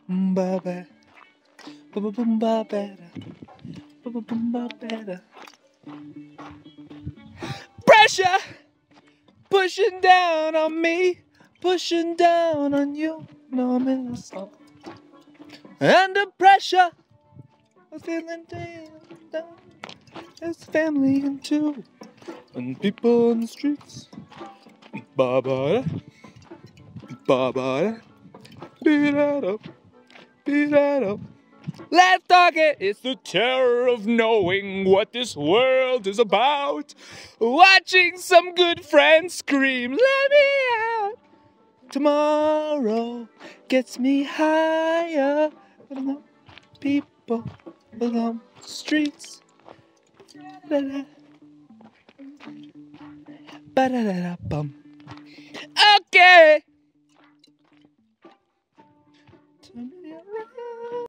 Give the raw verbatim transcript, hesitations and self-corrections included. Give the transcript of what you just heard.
ba ba ba ba bum ba better ba ba bum ba better. Pressure pushing down on me, pushing down on you. No, I'm in a song. Under pressure, I'm feeling down. There's family in two, and people on the streets. Ba ba ba ba. Beat that up, beat that up. Let's talk it. It's the terror of knowing what this world is about. Watching some good friends scream, let me out. Tomorrow gets me higher than the people on the streets. Ba-da-da-da-bum. Okay. Turn me around.